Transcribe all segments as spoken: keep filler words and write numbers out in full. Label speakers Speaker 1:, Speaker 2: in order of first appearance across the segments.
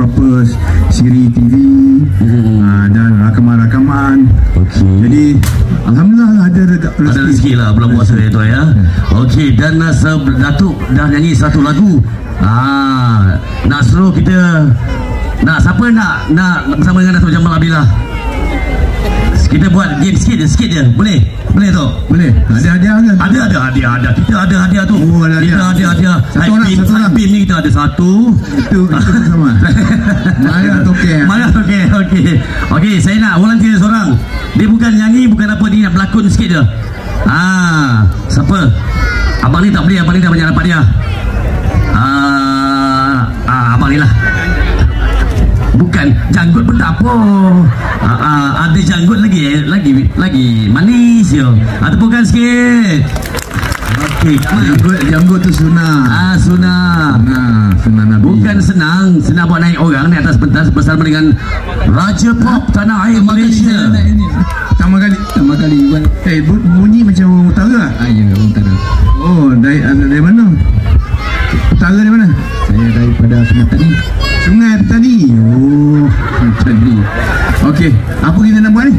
Speaker 1: beberapa siri T V hmm. uh, dan rakaman-rakaman.
Speaker 2: Okey.
Speaker 1: Jadi alhamdulillah lah ada rezeki.
Speaker 2: Ada rezeki lah bulan puasa itu ya. Okey, dan uh, Datuk dah nyanyi satu lagu. Ah, nak suruh kita nak siapa nak nak bersama dengan Datuk Jamal Abdillah. Kita buat game sikit je, sikit je. Boleh? Boleh tu?
Speaker 1: Boleh. Ada hadiah kan?
Speaker 2: Ada, ada hadiah, ada. Kita ada hadiah tu.
Speaker 1: Oh, ada
Speaker 2: kita
Speaker 1: hadiah.
Speaker 2: ada hadiah.
Speaker 1: Satu orang, satu orang.
Speaker 2: Pin ni kita ada satu.
Speaker 1: Itu, itu sama. Mari okey.
Speaker 2: Mari okey, okey. Okey, saya nak volunteer seorang. Dia bukan nyanyi, bukan apa, dia nak berlakon sikit je. Ah, siapa? Abang ni tak boleh, abang ni dah banyak dapat dia. Ah, ah abang ni lah. Bukan janggut pun tak apa. Ah, ah, ada janggut lagi, lagi lagi manis je. Ah, tepukan sikit. Okey,
Speaker 1: Janggut, janggut tu sunnah.
Speaker 2: ah sunnah.
Speaker 1: Nah, sunnah Nabi.
Speaker 2: Bukan senang, senang buat naik orang di atas pentas bersama dengan Raja Pop Tanah Air Malaysia.
Speaker 1: Pertama kali, pertama kali. Eh, bunyi macam utara.
Speaker 3: Ah, ya, utara.
Speaker 1: Oh, dari dari mana? Utara dari mana?
Speaker 3: Saya daripada Sungai Tani.
Speaker 1: Sungai Tani. Oh, Tani. Okey, apa kita nak buat ni?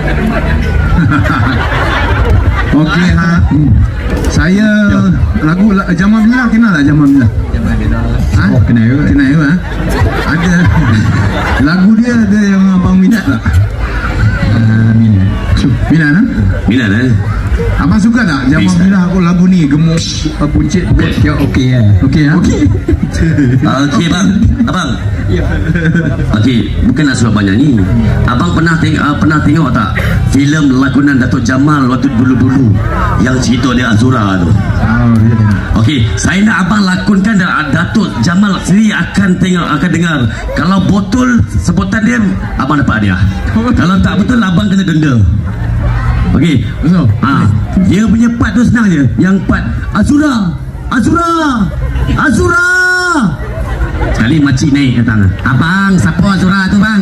Speaker 1: Okey, ha. Hmm. Saya lagu la, Jamal Abdillah kenal tak Jamal Abdillah?
Speaker 3: Jamal Abdillah.
Speaker 1: Ha?
Speaker 3: Oh, kenal ke?
Speaker 1: Kenal ke? Ha? Ada lagu dia ada yang abang minat tak?
Speaker 3: Uh, minat.
Speaker 1: Minat ha?
Speaker 2: Minat eh?
Speaker 1: Abang suka tak Jamal
Speaker 2: Bisa.
Speaker 1: Abdillah aku lagu ni gemuk puncit buat
Speaker 3: Ya, okey ya.
Speaker 1: okey ha? Okey.
Speaker 2: Okey bang, abang. Okey, bukan nak suruh abang nyanyi. Abang pernah tengok uh, pernah tengok tak filem lakonan Datuk Jamal waktu dulu-dulu yang cerita dia Azura tu?
Speaker 1: Oh, dia tengok.
Speaker 2: Okey, saya nak abang lakonkan dan Datuk Jamal sendiri akan tengok, akan dengar. Kalau betul sebutan dia, abang dapat hadiah. Kalau tak betul, abang kena denda. Okey,
Speaker 1: Betul.
Speaker 2: ha, dia punya part tu senang je. Yang part Azura, Azura, Azura. Sekali makcik naik datang. Abang, siapa Azura tu bang?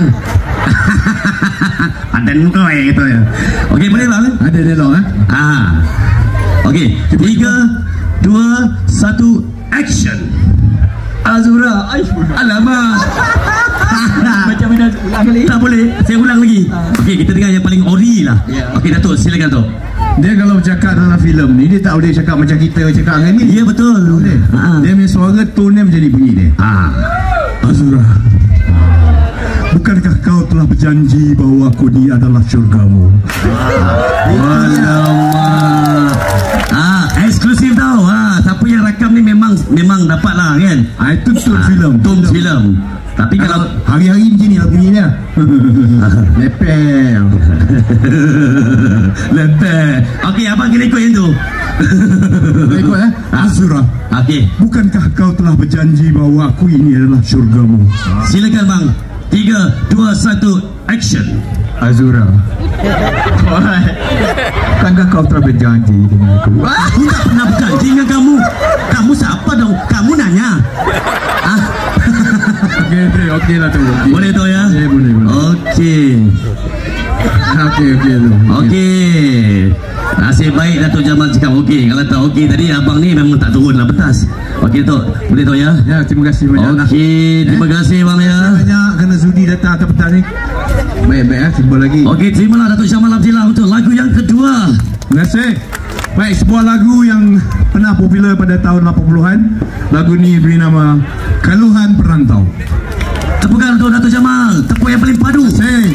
Speaker 2: Padan kau eh gitu ya. Okey, boleh bang?
Speaker 1: Ada dialog ha?
Speaker 2: Ah. Okey, tiga, dua, satu, action. Azura, ay, alamak.
Speaker 3: Macam mana ulang kali?
Speaker 2: Tak boleh, saya ulang lagi. Okey, kita dengar yang paling ori lah. Okey, Datuk, silakan Datuk.
Speaker 1: Dia kalau bercakap dalam filem ni dia tak boleh cakap macam kita cakap hari ni.
Speaker 2: Ya betul.
Speaker 1: Tak boleh.
Speaker 2: Ha.
Speaker 1: Dia punya suara tone dia macam ni bunyi dia.
Speaker 2: Ha.
Speaker 1: Azura, bukankah kau telah berjanji bahawa aku ni adalah syurgamu?
Speaker 2: Alamak. Ah, eksklusif tau. Ha, siapa yang rakam ni memang memang dapat lah kan.
Speaker 1: Ah, itu tone filem.
Speaker 2: Tone filem. Tapi kalau
Speaker 1: hari-hari macam ni lah bunyi dia. Lepel.
Speaker 2: Lepeh. Okey, abang kena ikut yang tu.
Speaker 1: Ikut eh. Azura,
Speaker 2: Okey,
Speaker 1: bukankah kau telah berjanji bahawa aku ini adalah syurgamu?
Speaker 2: silakan bang. Tiga, dua, satu, action.
Speaker 3: Azura. Bukankah kau telah berjanji dengan aku?
Speaker 2: Aku tak pernah berjanji dengan kamu. Kamu siapa dong? Kamu nanya. Ah,
Speaker 1: Okey, okey, okey lah tu. Okay.
Speaker 2: boleh tu ya?
Speaker 1: Eh, boleh, boleh.
Speaker 2: Okey.
Speaker 1: Okey, okey tu.
Speaker 2: Okey. Nasib baik Datuk Jamal cakap okey. Kalau tak okey tadi abang ni memang tak turun lah pentas. Okey Datuk, boleh tu ya?
Speaker 1: Ya, terima kasih banyak.
Speaker 2: Okey, terima kasih bang ya.
Speaker 1: Banyak kena sudi datang atas petang ni. Baik-baik eh, jumpa lagi.
Speaker 2: Okey, terimalah Datuk Jamal Abdillah untuk lagu yang kedua.
Speaker 1: Terima kasih. Baik, sebuah lagu yang pernah popular pada tahun lapan puluhan. Lagu ni beri nama Keluhan Perantau.
Speaker 2: Tepukan untuk Datuk Jamal, tepuk yang paling padu.
Speaker 1: Hey.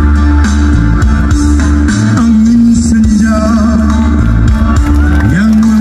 Speaker 1: Angin senja yang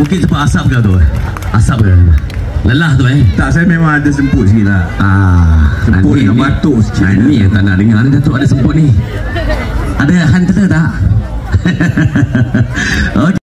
Speaker 2: Mungkin sebab asap ke tu? Asap ke? Lelah tu eh?
Speaker 1: Tak, saya memang ada semput sikit lah.
Speaker 2: Ah,
Speaker 1: Semput
Speaker 2: ni-
Speaker 1: dengan
Speaker 2: ni-
Speaker 1: batuk sikit.
Speaker 2: ah, Ni yang tak nak dengar ni Datuk ada semput ni. Ada hunter tak? Okey.